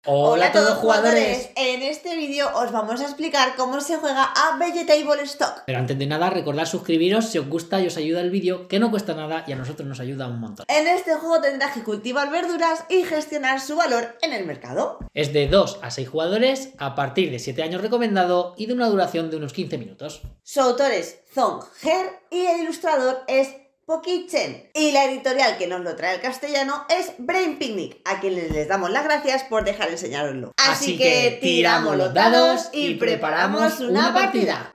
Hola a todos jugadores, en este vídeo os vamos a explicar cómo se juega a Vegetable Stock. Pero antes de nada, recordad suscribiros si os gusta y os ayuda el vídeo, que no cuesta nada y a nosotros nos ayuda un montón. En este juego tendrás que cultivar verduras y gestionar su valor en el mercado. Es de 2 a 6 jugadores, a partir de 7 años recomendado y de una duración de unos 15 minutos. Su autor es Zong Her y el ilustrador es Poki Chen. Y la editorial que nos lo trae al castellano es Brain Picnic, a quienes les damos las gracias por dejar enseñároslo. Así que tiramos los dados y preparamos una partida.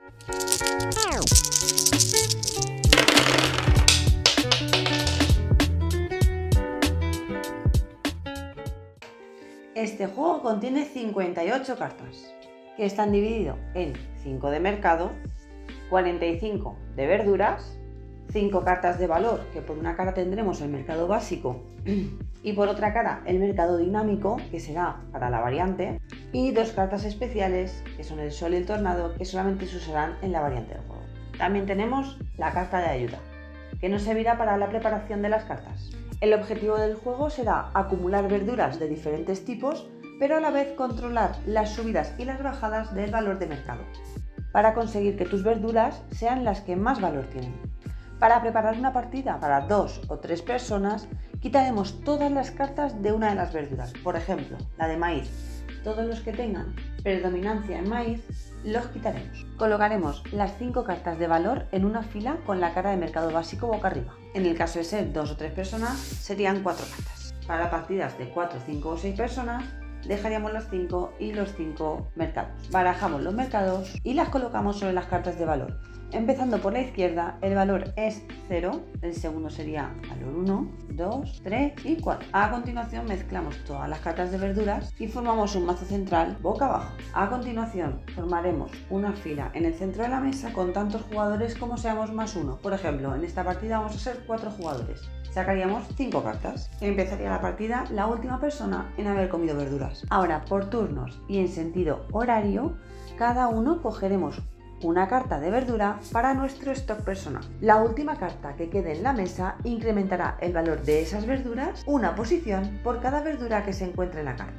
Este juego contiene 58 cartas, que están divididos en 5 de mercado, 45 de verduras, 5 cartas de valor, que por una cara tendremos el mercado básico y por otra cara el mercado dinámico, que será para la variante, y 2 cartas especiales, que son el sol y el tornado, que solamente se usarán en la variante del juego. También tenemos la carta de ayuda, que nos servirá para la preparación de las cartas. El objetivo del juego será acumular verduras de diferentes tipos, pero a la vez controlar las subidas y las bajadas del valor de mercado, para conseguir que tus verduras sean las que más valor tienen. Para preparar una partida para 2 o 3 personas, quitaremos todas las cartas de una de las verduras. Por ejemplo, la de maíz. Todos los que tengan predominancia en maíz, los quitaremos. Colocaremos las 5 cartas de valor en una fila con la cara de mercado básico boca arriba. En el caso de ser 2 o 3 personas, serían 4 cartas. Para partidas de 4, 5 o 6 personas, dejaríamos las 5 y los 5 mercados. Barajamos los mercados y las colocamos sobre las cartas de valor. Empezando por la izquierda, el valor es 0, el segundo sería valor 1, 2, 3 y 4. A continuación mezclamos todas las cartas de verduras y formamos un mazo central boca abajo. A continuación formaremos una fila en el centro de la mesa con tantos jugadores como seamos más uno. Por ejemplo, en esta partida vamos a ser 4 jugadores. Sacaríamos 5 cartas. Empezaría la partida la última persona en haber comido verduras. Ahora, por turnos y en sentido horario, cada uno cogeremos una carta de verdura para nuestro stock personal. La última carta que quede en la mesa incrementará el valor de esas verduras una posición por cada verdura que se encuentre en la carta.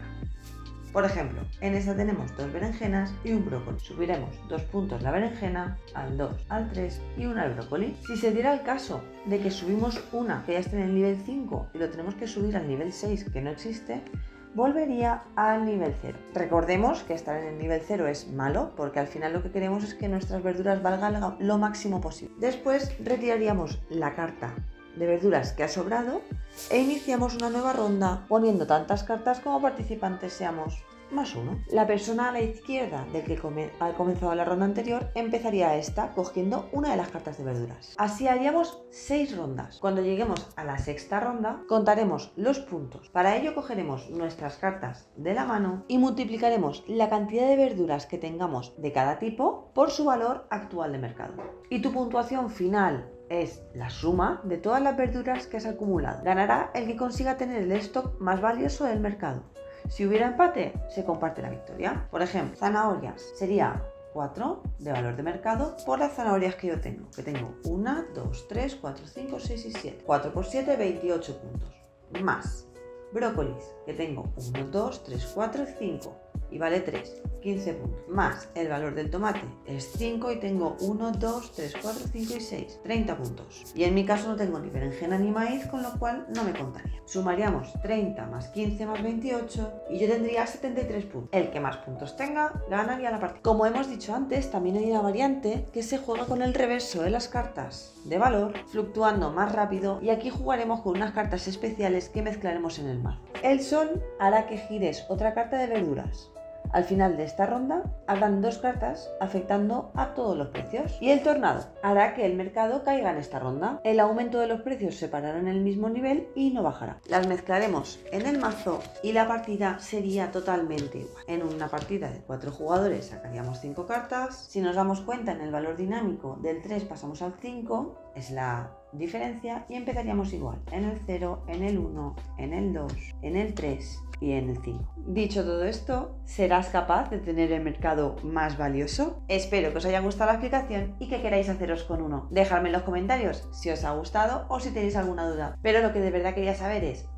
Por ejemplo, en esta tenemos 2 berenjenas y un brócoli. Subiremos 2 puntos la berenjena, al 2, al 3 y 1 al brócoli. Si se diera el caso de que subimos una que ya está en el nivel 5 y lo tenemos que subir al nivel 6 que no existe, volvería al nivel 0. Recordemos que estar en el nivel 0 es malo, porque al final lo que queremos es que nuestras verduras valgan lo máximo posible. Después retiraríamos la carta de verduras que ha sobrado e iniciamos una nueva ronda poniendo tantas cartas como participantes seamos más uno. La persona a la izquierda del que ha comenzado la ronda anterior empezaría esta cogiendo una de las cartas de verduras. Así haríamos 6 rondas. Cuando lleguemos a la 6ª ronda contaremos los puntos. Para ello cogeremos nuestras cartas de la mano y multiplicaremos la cantidad de verduras que tengamos de cada tipo por su valor actual de mercado. Y tu puntuación final es la suma de todas las verduras que has acumulado. Ganará el que consiga tener el stock más valioso del mercado. Si hubiera empate, se comparte la victoria. Por ejemplo, zanahorias sería 4 de valor de mercado por las zanahorias que yo tengo. Que tengo 1, 2, 3, 4, 5, 6 y 7. 4 por 7, 28 puntos. Más brócolis, que tengo 1, 2, 3, 4, 5. Y vale 3, 15 puntos. Más el valor del tomate es 5 y tengo 1, 2, 3, 4, 5 y 6, 30 puntos. Y en mi caso no tengo ni berenjena ni maíz, con lo cual no me contaría. Sumaríamos 30 más 15 más 28 y yo tendría 73 puntos. El que más puntos tenga ganaría la partida. Como hemos dicho antes, también hay una variante que se juega con el reverso de las cartas de valor, fluctuando más rápido, y aquí jugaremos con unas cartas especiales que mezclaremos en el mazo. El sol hará que gires otra carta de verduras. Al final de esta ronda habrán 2 cartas afectando a todos los precios. Y el tornado hará que el mercado caiga en esta ronda. El aumento de los precios se parará en el mismo nivel y no bajará. Las mezclaremos en el mazo y la partida sería totalmente igual. En una partida de 4 jugadores sacaríamos 5 cartas. Si nos damos cuenta, en el valor dinámico del 3 pasamos al 5, es la diferencia, y empezaríamos igual en el 0, en el 1, en el 2, en el 3 y en el 5. Dicho todo esto, ¿serás capaz de tener el mercado más valioso? Espero que os haya gustado la explicación y que queráis haceros con uno. Dejadme en los comentarios si os ha gustado o si tenéis alguna duda. Pero lo que de verdad quería saber es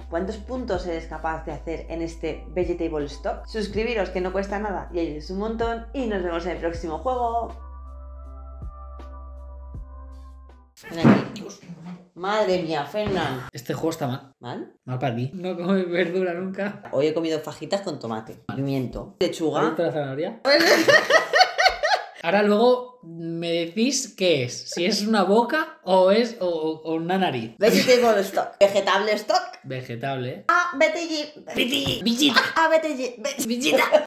cuántos puntos eres capaz de hacer en este Vegetable Stock. Suscribiros, que no cuesta nada y ayudes un montón, y nos vemos en el próximo juego. Ven aquí. Madre mía, Fernán. Este juego está mal. ¿Mal? Mal para ti. No comes verdura nunca. Hoy he comido fajitas con tomate, pimiento, ¿Has lechuga. visto la zanahoria? Ahora luego me decís qué es. Si es una boca o es o una nariz. Vegetable Stock. Vegetable Stock. Vegetable. A, BTG. Visita. A, BTG. Visita.